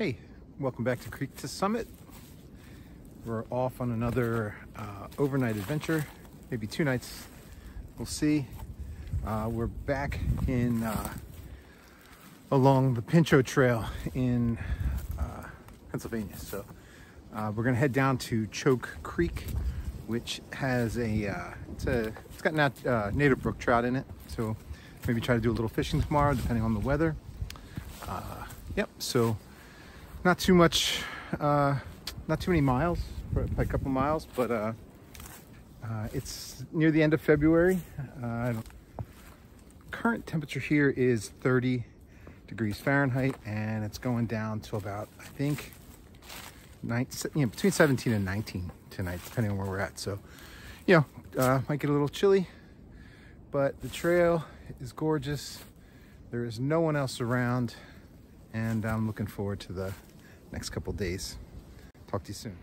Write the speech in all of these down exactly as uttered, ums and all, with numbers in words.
Hey, welcome back to Creek to Summit. We're off on another uh, overnight adventure, maybe two nights, we'll see. Uh, we're back in uh, along the Pinchot Trail in uh, Pennsylvania. So uh, we're gonna head down to Choke Creek, which has a, uh, it's a, it's got nat uh, native brook trout in it. So maybe try to do a little fishing tomorrow, depending on the weather. Uh, yep, so not too much, uh, not too many miles, by a couple miles, but uh, uh, it's near the end of February. Uh, current temperature here is thirty degrees Fahrenheit, and it's going down to about, I think, nine, you know, between seventeen and nineteen tonight, depending on where we're at. So, you know, uh, might get a little chilly, but the trail is gorgeous. There is no one else around, and I'm looking forward to the next couple days. Talk to you soon.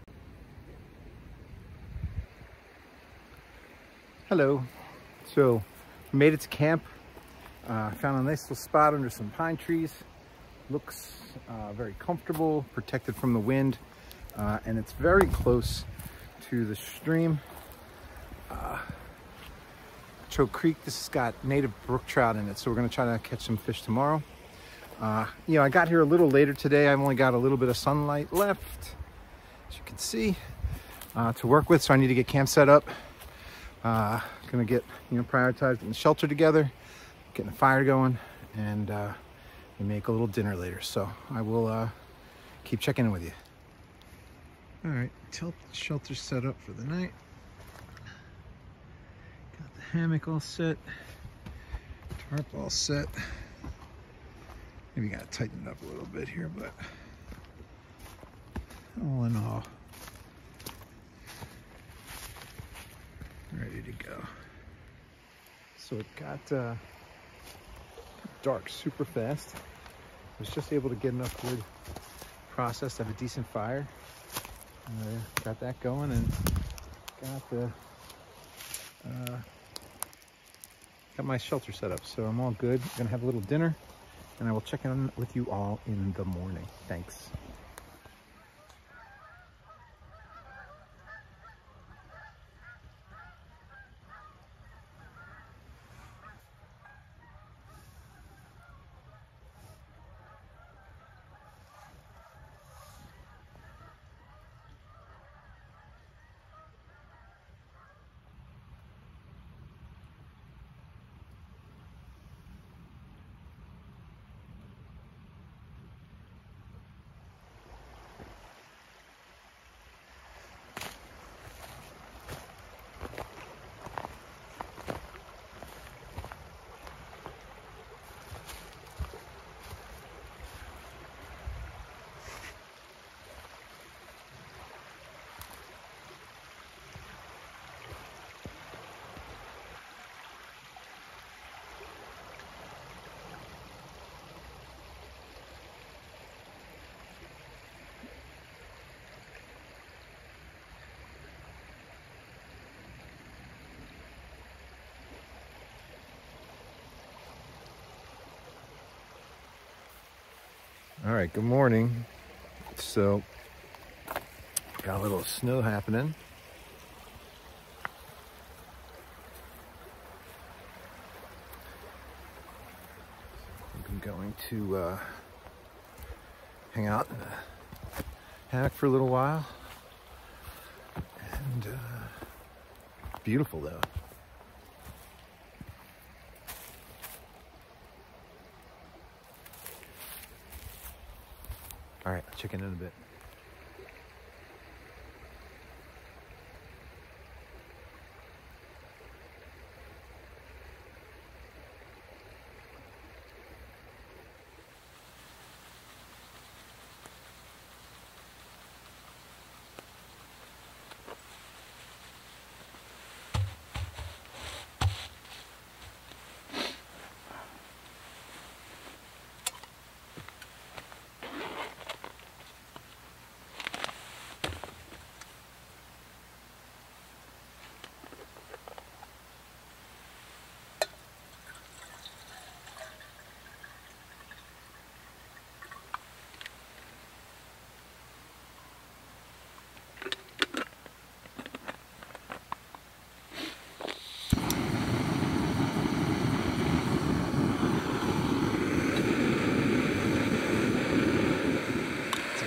Hello. So, made it to camp. Uh, found a nice little spot under some pine trees. Looks uh, very comfortable, protected from the wind, uh, and it's very close to the stream. Uh, Choke Creek, this has got native brook trout in it, so we're gonna try to catch some fish tomorrow. Uh, you know, I got here a little later today. I've only got a little bit of sunlight left, as you can see, uh, to work with, so I need to get camp set up. Uh, gonna get, you know, prioritized getting the shelter together, getting the fire going, and uh, we make a little dinner later. So I will uh, keep checking in with you. All right, tilt shelter set up for the night. Got the hammock all set, tarp all set. Maybe gotta tighten it up a little bit here, but all in all, ready to go. So it got uh, dark super fast. I was just able to get enough wood processed to have a decent fire. Uh, got that going and got the uh, got my shelter set up. So I'm all good. Gonna have a little dinner, and I will check in with you all in the morning. Thanks. All right, good morning. So, got a little snow happening. I'm going to uh, hang out in the hammock for a little while. And uh, beautiful though. All right, I'll check in in a bit.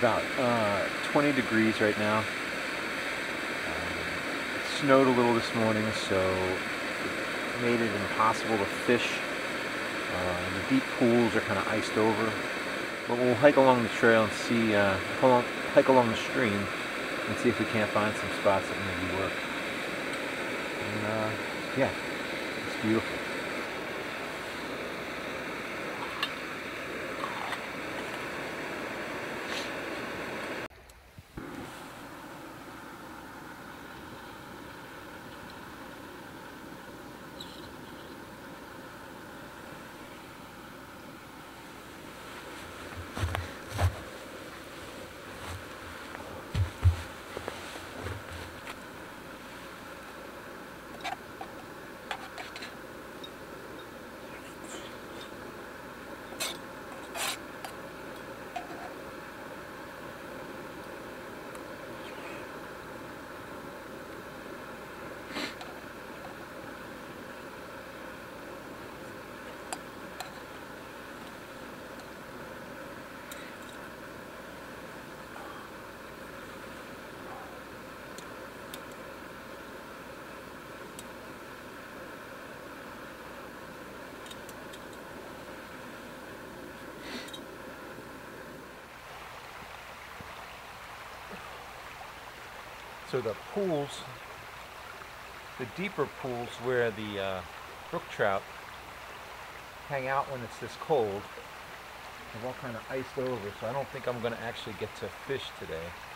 about uh, twenty degrees right now. Um, it snowed a little this morning, so it made it impossible to fish. Uh, the deep pools are kind of iced over. But we'll hike along the trail and see, uh, hike along the stream and see if we can't find some spots that maybe work. And uh, yeah, it's beautiful. So the pools, the deeper pools where the uh, brook trout hang out when it's this cold, have all kind of iced over, so I don't think I'm going to actually get to fish today.